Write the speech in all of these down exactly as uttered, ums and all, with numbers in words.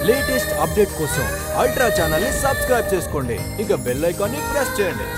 Latest update కోసం ultra channel ని subscribe చేసుకోండి. ఇక బెల్ ఐకాన్ ని ప్రెస్ చేయండి.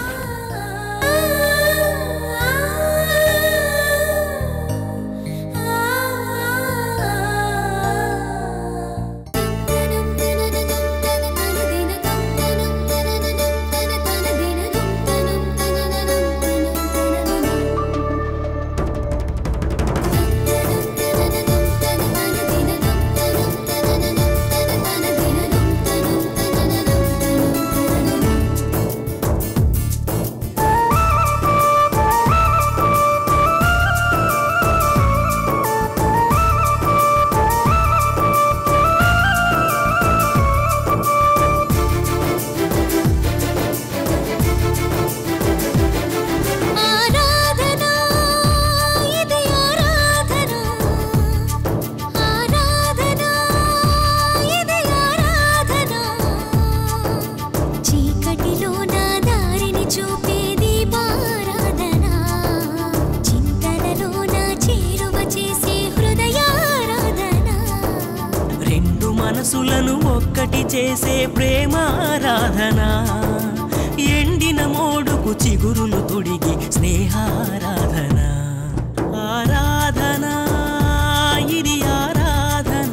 చేసే ప్రేమారాధన ఎండిన మోడుకు చిగురులు తొడిగి స్నేహారాధన ఆరాధన ఇది ఆరాధన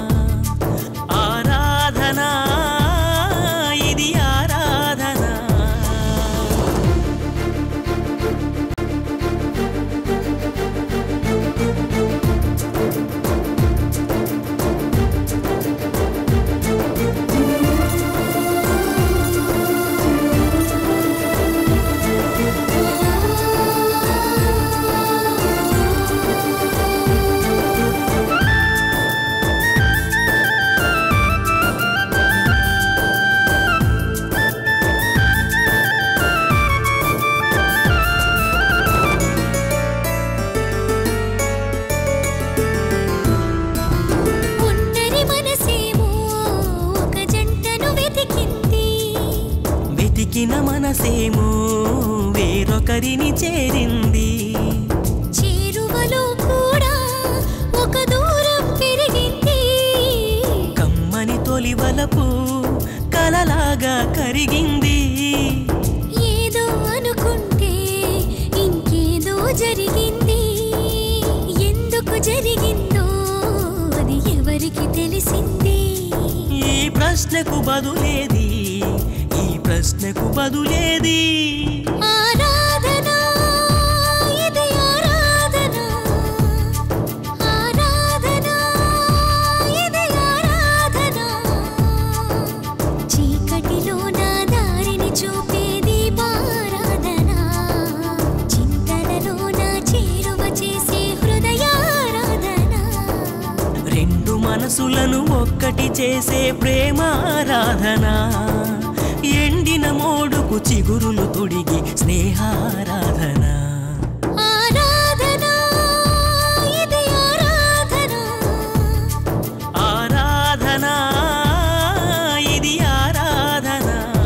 ఆరాధన ఇది ఆరాధన మనసేమో వేరొకరిని చేరింది చేరువలో కూడా ఒక దూరం పెరిగింది కమ్మని తొలివలపు కలలాగా కరిగింది ఏదో అనుకుంటే ఇంకేదో జరిగింది ఎందుకు జరిగిందో అది ఎవరికి తెలిసింది ఈ ప్రశ్నకు బదులేది ఈ ప్రశ్నకు బదులేది ఆరాధన ఇది ఆరాధన ఆరాధన ఇది ఆరాధన చీకటిలో నా దారిని చూపేది ఆరాధన చింతలలో నా చేరువ చేసే హృదయారాధన రెండు మనసులను ఒక్కటి చేసే ప్రేమారాధన ఎండిన మోడుకు చిగురులు తొడిగి స్నేహారాధన ఆరాధన ఇది ఆరాధన ఆరాధన ఇది ఆరాధన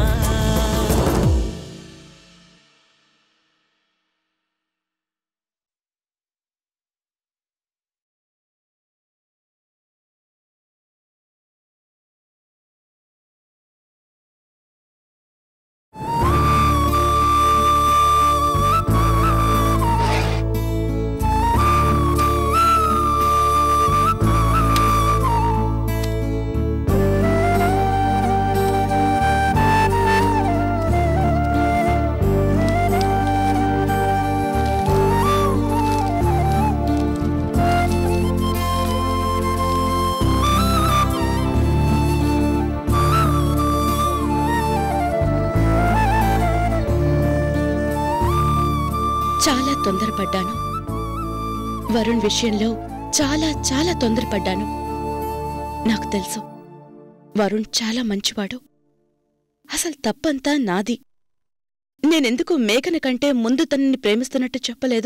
చాలా తొందరపడ్డాను. వరుణ్ విషయంలో చాలా చాలా తొందరపడ్డాను. నాకు తెలుసు వరుణ్ చాలా మంచివాడు. అసలు తప్పంతా నాది. నేనెందుకు మేఘన కంటే ముందు తనని ప్రేమిస్తున్నట్టు చెప్పలేదు?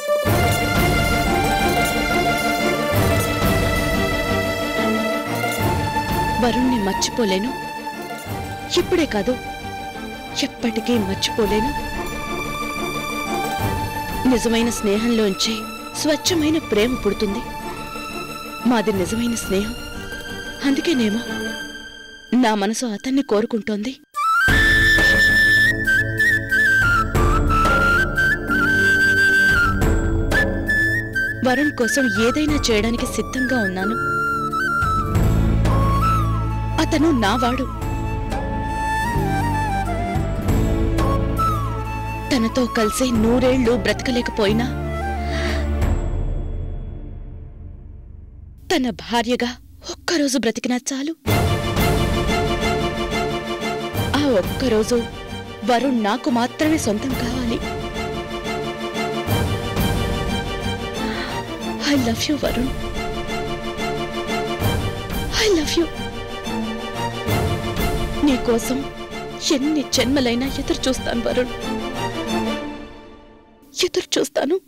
వరుణ్ణి మర్చిపోలేను. ఇప్పుడే కాదు, ఎప్పటికీ మర్చిపోలేను. నిజమైన స్నేహంలోంచి స్వచ్ఛమైన ప్రేమ పుడుతుంది. మాది నిజమైన స్నేహం. అందుకేనేమో నా మనసు అతన్ని కోరుకుంటోంది. వరుణ్ కోసం ఏదైనా చేయడానికి సిద్ధంగా ఉన్నాను. అతను నావాడు. తనతో కలిసి నూరేళ్లు బ్రతకలేకపోయినా తన భార్యగా ఒక్కరోజు బ్రతికినా చాలు. ఆ ఒక్కరోజు వరుణ్ నాకు మాత్రమే సొంతం కావాలి. I love you Varun. I love you. నీకోసం ఎన్ని జన్మలైనా ఎదురు చూస్తాను వరుణ్. ఎదురు చూస్తాను.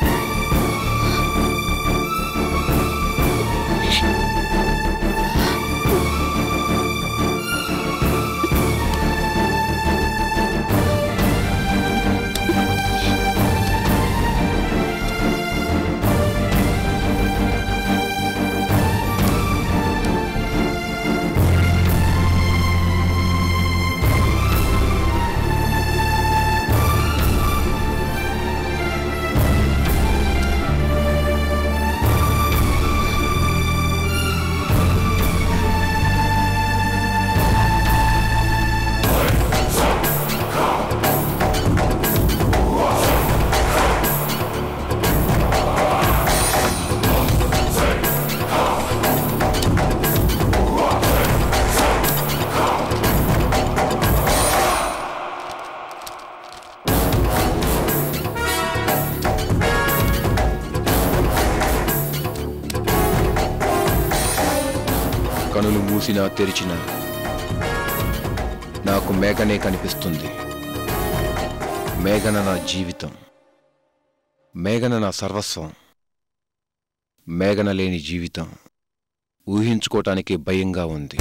కనులు మూసినా తెరిచినా నాకు మేఘనే కనిపిస్తుంది. మేఘన నా జీవితం, మేఘన నా సర్వస్వం. మేఘన లేని జీవితం ఊహించుకోవటానికి భయంగా ఉంది.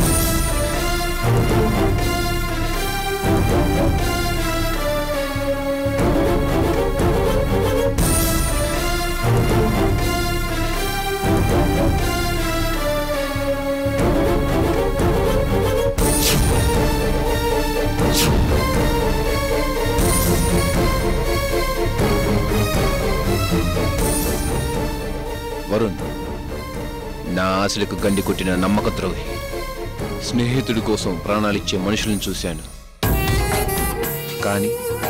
వరుణ్ నా ఆశలకు గండి కొట్టిన నమ్మక ద్రోహి. స్నేహితుడి కోసం ప్రాణాలిచ్చే మనుషులను చూశాను, కానీ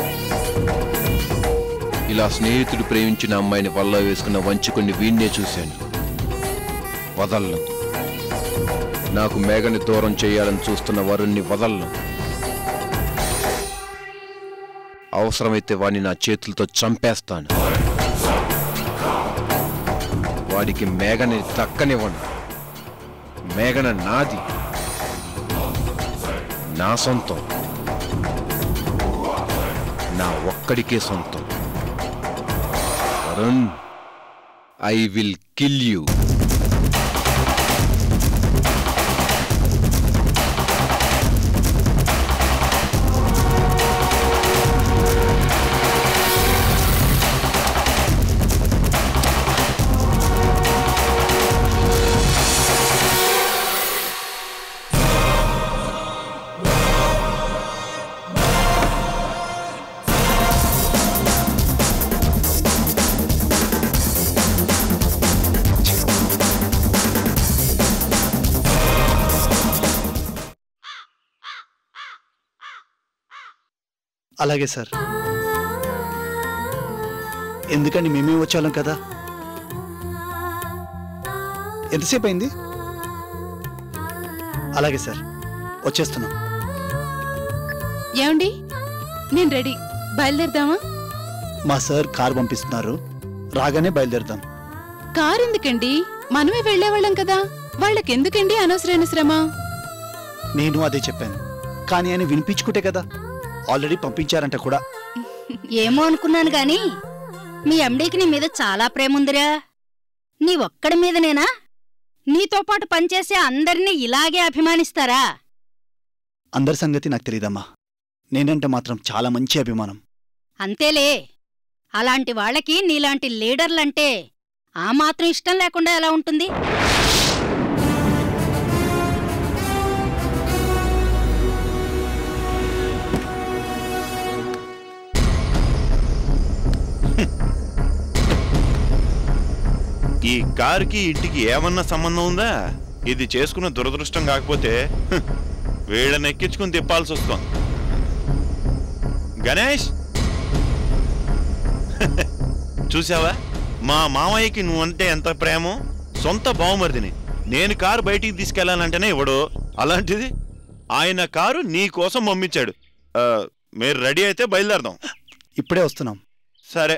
ఇలా స్నేహితుడు ప్రేమించిన అమ్మాయిని వల్ల వేసుకున్న వంచుకొని వీణ్ణే చూశాను. వదలను. నాకు మేఘని దూరం చేయాలని చూస్తున్న వరుణ్ణి వదలను. అవసరమైతే వాడిని నా చేతులతో చంపేస్తాను. వాడికి మేఘని దక్కనివ్వను. మేఘన నాది, నా సొంతం, నా ఒక్కడికే సొంతం. Varun, I will kill you. అలాగే సార్. ఎందుకని మేమే వచ్చాం కదా. ఎంతసేపు అయింది? అలాగే సార్, వచ్చేస్తున్నాం. ఏమండి, నేను రెడీ. బయలుదేరదామా? మా సార్ కారు పంపిస్తున్నారు, రాగానే బయలుదేరదాం. కారు ఎందుకండి? మనమే వెళ్లేవాళ్ళం కదా. వాళ్ళకెందుకండి అనవసరమైన శ్రమ? నేను అదే చెప్పాను, కానీ ఆయన వినిపించుకుంటే కదా. ఆల్రెడీ పంపించారంట కూడా. ఏమో అనుకున్నాను గాని మీ ఎండీకి నీ మీద చాలా ప్రేముందిరా. నీ ఒక్కడి మీదనేనా? నీతో పాటు పనిచేసే అందరినీ ఇలాగే అభిమానిస్తారా? అందరి సంగతి నాకు తెలియదమ్మా. నేనంటే మాత్రం చాలా మంచి అభిమానం. అంతేలే. అలాంటి వాళ్ళకి నీలాంటి లీడర్లంటే ఆ మాత్రం ఇష్టం లేకుండా ఎలా ఉంటుంది? కారుకి ఇంటికి ఏమన్నా సంబంధం ఉందా? ఇది చేసుకున్న దురదృష్టం కాకపోతే వీళ్ళని ఎక్కించుకుని తిప్పాల్సి వస్తుంది. గణేష్ చూసావా, మా మామయ్యకి నువ్వంటే ఎంత ప్రేమో. సొంత బావమరిదిని నేను కారు బయటికి తీసుకెళ్లాలంటేనే ఇవ్వడు, అలాంటిది ఆయన కారు నీ కోసం పంపించాడు. మీరు రెడీ అయితే బయలుదేరదాం. ఇప్పుడే వస్తున్నాం. సరే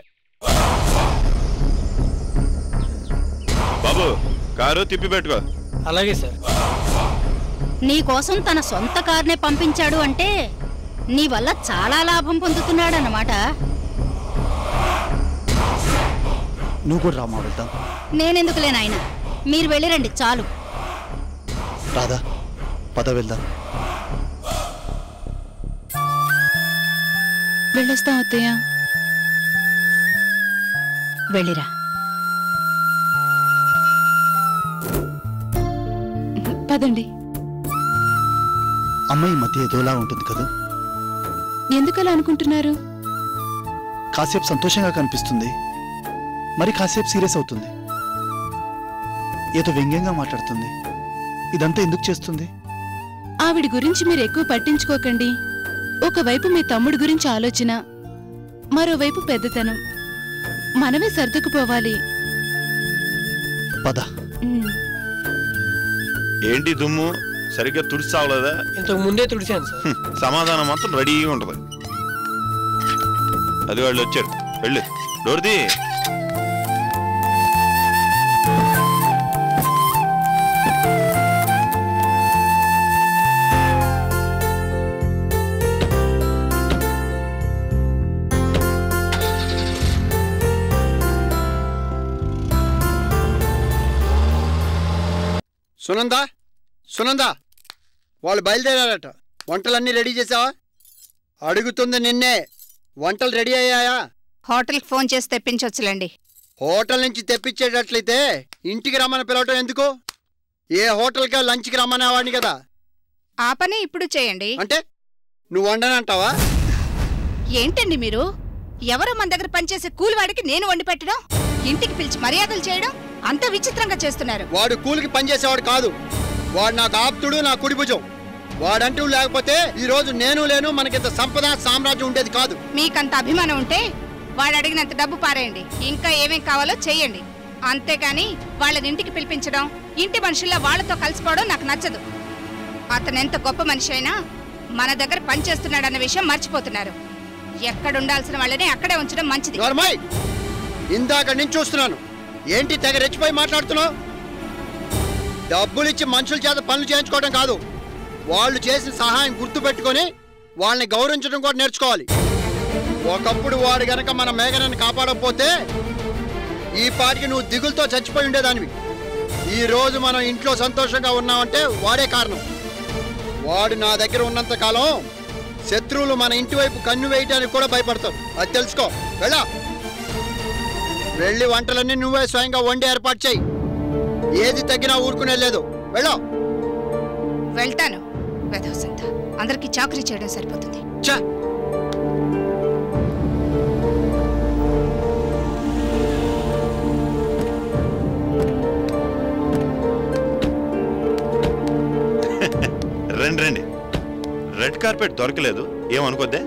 బాబు, కారు తిప్పి పెట్టుకో. అలాగే సార్. నీకోసం తన సొంత కార్నే పంపించాడు అంటే నీ వల్ల చాలా లాభం పొందుతున్నాడన్నమాట. నువ్వు కూడా రామా, వెళ్దాం. నేనెందుకులే నాయన, మీరు వెళ్ళిరండి చాలు. రాధా పద వెళ్దాం. వెళ్ళొస్తాం అత్తయ్య. వెళ్ళిరా. పదండి. అమ్మాయి మధ్య ఏదోలా ఉంటుంది కదా. ఎందుకలా అనుకుంటున్నారు? కాసేపు సంతోషంగా కనిపిస్తుంది, మరి కాసేపు సీరియస్ అవుతుంది. ఏదో వ్యంగ్యంగా మాట్లాడుతుంది. ఇదంతా ఎందుకు చేస్తుంది? ఆవిడ గురించి మీరు ఎక్కువ పట్టించుకోకండి. ఒకవైపు మీ తమ్ముడి గురించి ఆలోచన, మరోవైపు పెద్దతనం. మనమే సర్దుకుపోవాలి. పద. ఏంటి దుమ్ము, సరిగ్గా తుడిచావలేదా? ఇంతకు ముందే తుడిచాను సార్. సమాధానం మాత్రం రెడీగా ఉంటది. అది వాళ్ళు వచ్చారు, వెళ్ళు. డోర్ది. సునందా, సునందా, వాళ్ళు బయలుదేరారట. వంటలన్నీ రెడీ చేసావా? అడుగుతుంది నిన్నే. వంటలు రెడీ అయ్యాయా? హోటల్కి ఫోన్ చేసి తెప్పించవచ్చులేండి. హోటల్ నుంచి తెప్పించేటట్లయితే ఇంటికి రమ్మని పిలవటం ఎందుకు? ఏ హోటల్గా లంచ్కి రమ్మనేవాడిని కదా. ఆ పని ఇప్పుడు చేయండి. అంటే నువ్వు వండనంటావా? ఏంటండి మీరు? ఎవరో మన దగ్గర పనిచేసే కూలివాడికి నేను వండి పెట్టడం, ఇంటికి పిలిచి మర్యాదలు చేయడం అంత విచిత్రంగా చేస్తున్నారు. వాడు కూలికి పనిచేసేవాడు కాదు. వాడు నాకు ఆప్తుడు, నా కుడి భుజం. వాడంటూ లేకపోతే ఈ రోజు నేను లేను, మనకింత సంపద సామ్రాజ్యం ఉండేది కాదు. మీకంత అభిమానం ఉంటే వాడు అడిగినంత డబ్బు పారేయండి, ఇంకా ఏమేం కావాలో చెయ్యండి. అంతేకాని వాళ్ళని ఇంటికి పిలిపించడం, ఇంటి మనుషుల్లో వాళ్లతో కలిసిపోవడం నాకు నచ్చదు. అతను ఎంత గొప్ప మనిషి అయినా మన దగ్గర పనిచేస్తున్నాడన్న విషయం మర్చిపోతున్నారు. ఎక్కడుండాల్సిన వాళ్ళని అక్కడే ఉంచడం మంచిది. ఇందాక నేను చూస్తున్నాను. ఏంటి తెగ రెచ్చిపోయి మాట్లాడుతున్నావు? డబ్బులిచ్చి మనుషుల చేత పనులు చేయించుకోవడం కాదు, వాళ్ళు చేసిన సహాయం గుర్తు పెట్టుకొని వాళ్ళని గౌరవించడం కూడా నేర్చుకోవాలి. ఒకప్పుడు వాడు గనక మన మేఘనని కాపాడకపోతే ఈ పాటికి నువ్వు దిగులతో చచ్చిపోయి ఉండేదానివి. ఈ రోజు మనం ఇంట్లో సంతోషంగా ఉన్నామంటే వాడే కారణం. వాడు నా దగ్గర ఉన్నంత కాలం శత్రువులు మన ఇంటి వైపు కన్ను వేయడానికి కూడా భయపడతారు. అది తెలుసుకో. వెళ్ళా, వెళ్ళి వంటలన్నీ నువ్వే స్వయంగా వండి ఏర్పాటు చేయి. ఏది తగ్గినా ఊరుకునే లేదు. వెళ్ళా. వెళ్తాను. వెధవసంత అందరికి చాకరీ చేయడం సరిపోతుంది. చా రండి రండి. రెడ్ కార్పెట్ దొరకలేదు, ఏమనుకోద్దే.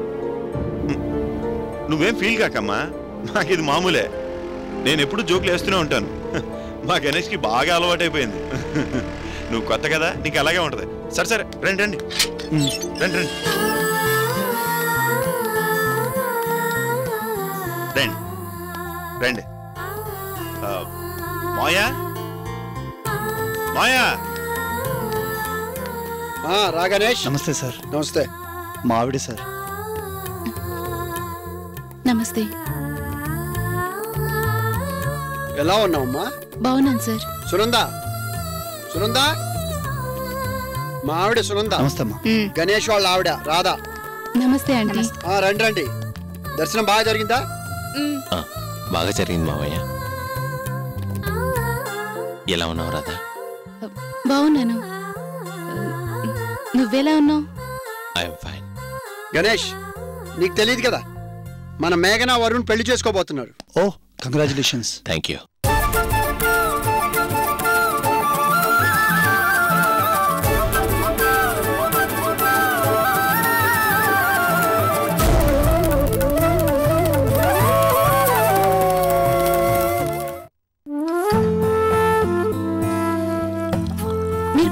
నువ్వేం ఫీల్ కాకమ్మా, నాకు ఇది మామూలే. నేను ఎప్పుడు జోకులు వేస్తూనే ఉంటాను. మా గణేష్కి బాగా అలవాటైపోయింది. నువ్వు కొత్త కదా, నీకు అలాగే ఉంటుంది. సరే సరే రండి రండి రండి రండి రండి రండి. మాయా మాయా. రా గణేష్. నమస్తే సార్. నమస్తే. మా ఆవిడే సార్. నమస్తే. ఎలా ఉన్నావమ్మా? బాగున్నాను సార్. సునందా, సునందా, మా ఆవిడ సునందా. నమస్తే అమ్మా. గణేష్ వాళ్ళ ఆవిడ రాధా. నమస్తే అండి. రండి రండి. దర్శనం బాగా జరిగిందా? బాగా జరిగింది మావయ్య. ఎలా ఉన్నావు రాధా? బాగున్నాను. నువ్వెలా ఉన్నావు? I'm fine. గణేష్, నీకు తెలియదు కదా, మన మేఘన వరుణ్ పెళ్లి చేసుకోబోతున్నారు. Oh congratulations. Thank you.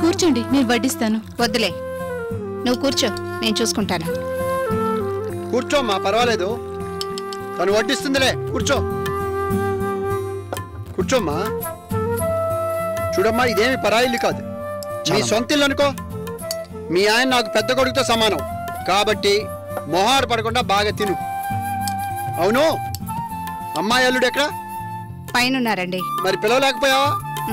కూర్చోండి, నేను వడ్డిస్తాను. వద్దులే, నువ్వు కూర్చో, నేను చూసుకుంటాను. కూర్చోమ్మా, పర్వాలేదు, తను వడ్డిస్తుందిలే. కూర్చో కూర్చోమ్మా. చూడమ్మా, ఇదేమి పరాయిల్లు కాదు, మీ సొంత ఇల్లు అనుకో. మీ ఆయన నాకు పెద్ద కొడుకుతో సమానం కాబట్టి మొహాడు పడకుండా బాగా తిను. అవును, అమ్మాయి అల్లుడు ఎక్కడా? పైనున్నారండి. మరి పిలవలేకపోయావా?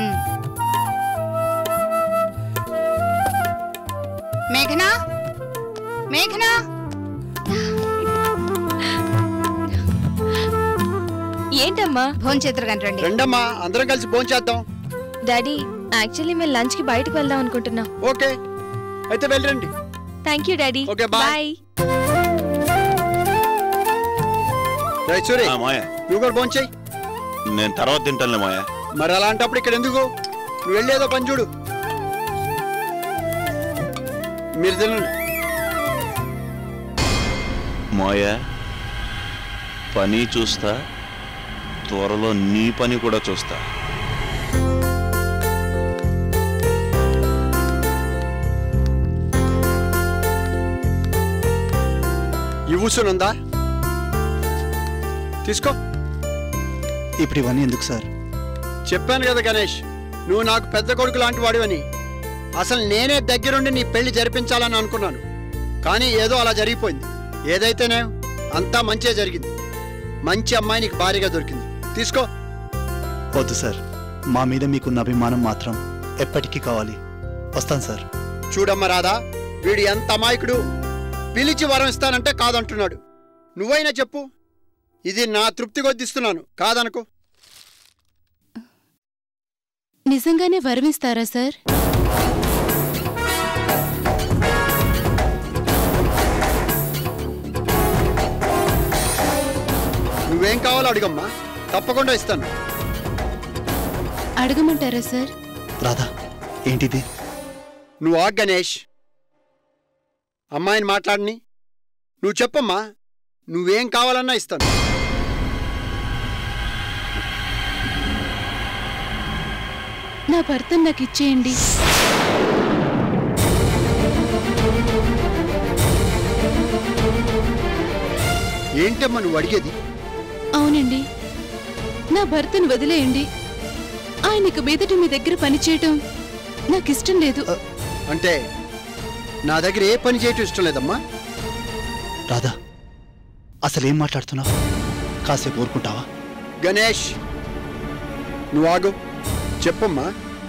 మేఘనా, మేఘనా, ఏంటమ్మా? భోంచేద్దరు కానీ రండి. రండమ్మా, అందరం కలిసి భోంచేద్దాం. డాడీ, యాక్చువల్లీ మేము లంచ్ కి బయటకు వెళ్దాం అనుకుంటున్నాం. ఓకే, అయితే వెళ్ళండి. Thank you daddy. Okay, bye. నువ్వు కూడా భోంచేయి. నేను తర్వాత తింటానులే మాయా. మరి అలాంటప్పుడు ఇక్కడ ఎందుకు? నువ్వు వెళ్ళేదో పని చూడు. మీరు తినండి. మాయా, పని చూస్తా, త్వరలో నీ పని కూడా చూస్తా. ఇవ్వుసునుందా? తీసుకో. ఇప్పుడు ఇవన్నీ ఎందుకు సార్? చెప్పాను కదా గణేష్, నువ్వు నాకు పెద్ద కొడుకు లాంటి వాడివని. అసలు నేనే దగ్గరుండి నీ పెళ్లి జరిపించాలని అనుకున్నాను, కానీ ఏదో అలా జరిగిపోయింది. ఏదైతేనే అంతా మంచిగా జరిగింది. మంచి అమ్మాయి నీకు భారీగా దొరికింది. తీసుకో. వద్దు సార్, మా మీద మీకున్న అభిమానం మాత్రం ఎప్పటికీ కావాలి. వస్తాను సార్. చూడమ్మ రాధా, వీడు ఎంత అమాయకుడు. పిలిచి వరం ఇస్తానంటే కాదంటున్నాడు. నువ్వైనా చెప్పు, ఇది నా తృప్తి కొద్దిస్తున్నాను, కాదనుకో. నిజంగానే వరమిస్తారా సార్? నువ్వేం కావాలో అడుగమ్మా, తప్పకుండా ఇస్తాను. అడగమంటారా సార్? రాధా, ఏంటిది? నువ్వు ఆగ్ గణేష్, అమ్మాయిని మాట్లాడని. నువ్వు చెప్పమ్మా, నువ్వేం కావాలన్నా ఇస్తాను. నా భర్తను నాకు ఇచ్చేయండి. ఏంటమ్మా నువ్వు అడిగేది? అవునండి, నా భర్తను వదిలేయండి. ఆయనకు మీదటి మీ దగ్గర పనిచేయటం నాకు ఇష్టం లేదు. అంటే నా దగ్గర ఏ పని చేయటం ఇష్టం లేదమ్మా. రాధా, అసలేం మాట్లాడుతున్నావు? కాసేపు ఊరుకుంటావా? గణేష్, నువ్వు ఆగు, చెప్పమ్మా.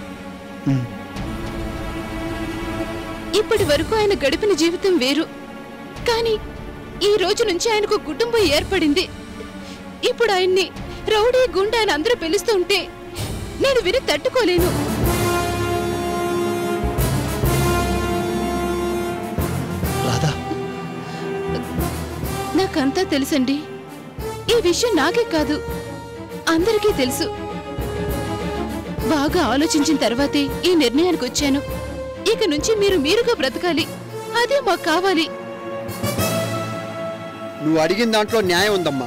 ఇప్పటి వరకు ఆయన గడిపిన జీవితం వేరు, కానీ ఈ రోజు నుంచి ఆయనకు కుటుంబం ఏర్పడింది. ఇప్పుడు ఆయన్ని రౌడీ గుండా అని అందరూ పిలుస్తూ ఉంటే నేను విని తట్టుకోలేను. రాధా, నాకంతా తెలుసండి. ఈ విషయం నాకే కాదు, అందరికీ తెలుసు. బాగా ఆలోచించిన తర్వాతే ఈ నిర్ణయానికి వచ్చాను. ఇక నుంచి మీరు మీరుగా బ్రతకాలి, అదే మాకు కావాలి. నువ్వు అడిగిన దాంట్లో న్యాయం ఉందమ్మా,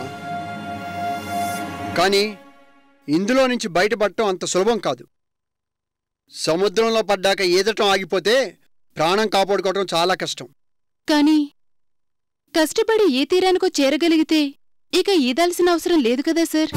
కానీ ఇందులో నుంచి బయటపడటం అంత సులభం కాదు. సముద్రంలో పడ్డాక ఈదటం ఆగిపోతే ప్రాణం కాపాడుకోవటం చాలా కష్టం. కానీ కష్టపడి ఏ తీరానికో చేరగలిగితే ఇక ఈదాల్సిన అవసరం లేదు కదా సార్.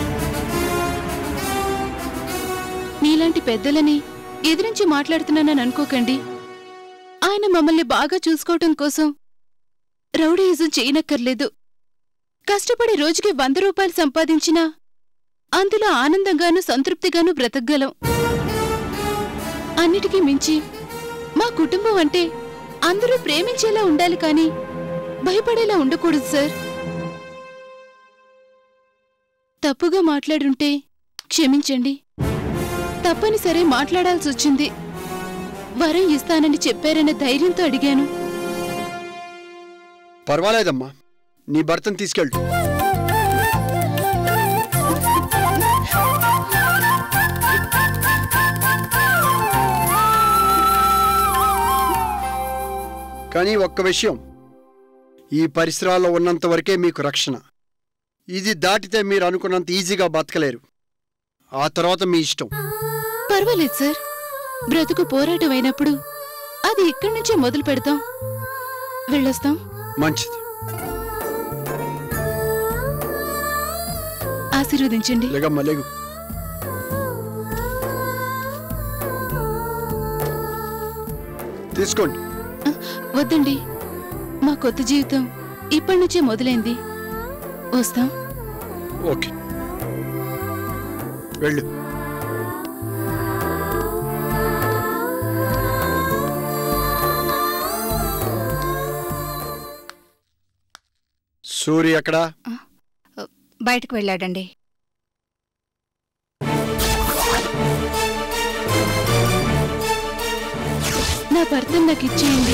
మీలాంటి పెద్దలని ఎదిరించి మాట్లాడుతున్నానని అనుకోకండి. ఆయన మమ్మల్ని బాగా చూసుకోవటం కోసం రౌడీయిజం చేయనక్కర్లేదు. కష్టపడి రోజుకి వంద రూపాయలు సంపాదించినా అందులో ఆనందంగానూ సంతృప్తిగానూ బ్రతకగలం. అన్నిటికీ మించి మా కుటుంబం అంటే అందరూ ప్రేమించేలా ఉండాలి, కానీ భయపడేలా ఉండకూడదు సార్. తప్పుగా మాట్లాడుంటే క్షమించండి. తప్పనిసరి మాట్లాడాల్సి వచ్చింది. వరం ఇస్తానని చెప్పారనే ధైర్యంతో అడిగాను. పర్వాలేదమ్మా, నీ భర్తను తీసుకెళ్ళు. కానీ ఒక్క విషయం, ఈ పరిసరాల్లో ఉన్నంత వరకే మీకు రక్షణ. ఇది దాటితే మీరు అనుకున్నంత ఈజీగా బతకలేరు. ఆ తర్వాత మీ ఇష్టం. పర్వాలేదు సార్, బ్రతుకు పోరాటం అయినప్పుడు అది ఇక్కడి నుంచే మొదలు పెడతాం. వెళ్ళొస్తాం. మంచిది. ఆశీర్వదించండి. లేగమ్మా లేగు. తీసుకోండి. వద్దండి, మా కొత్త జీవితం ఇప్పటి నుంచే మొదలైంది. వస్తాం. ఓకే, వెళ్ళు. సూరి ఎక్కడా? బయటకు వెళ్ళాడండి. నా భర్తను నాకు ఇచ్చేయండి.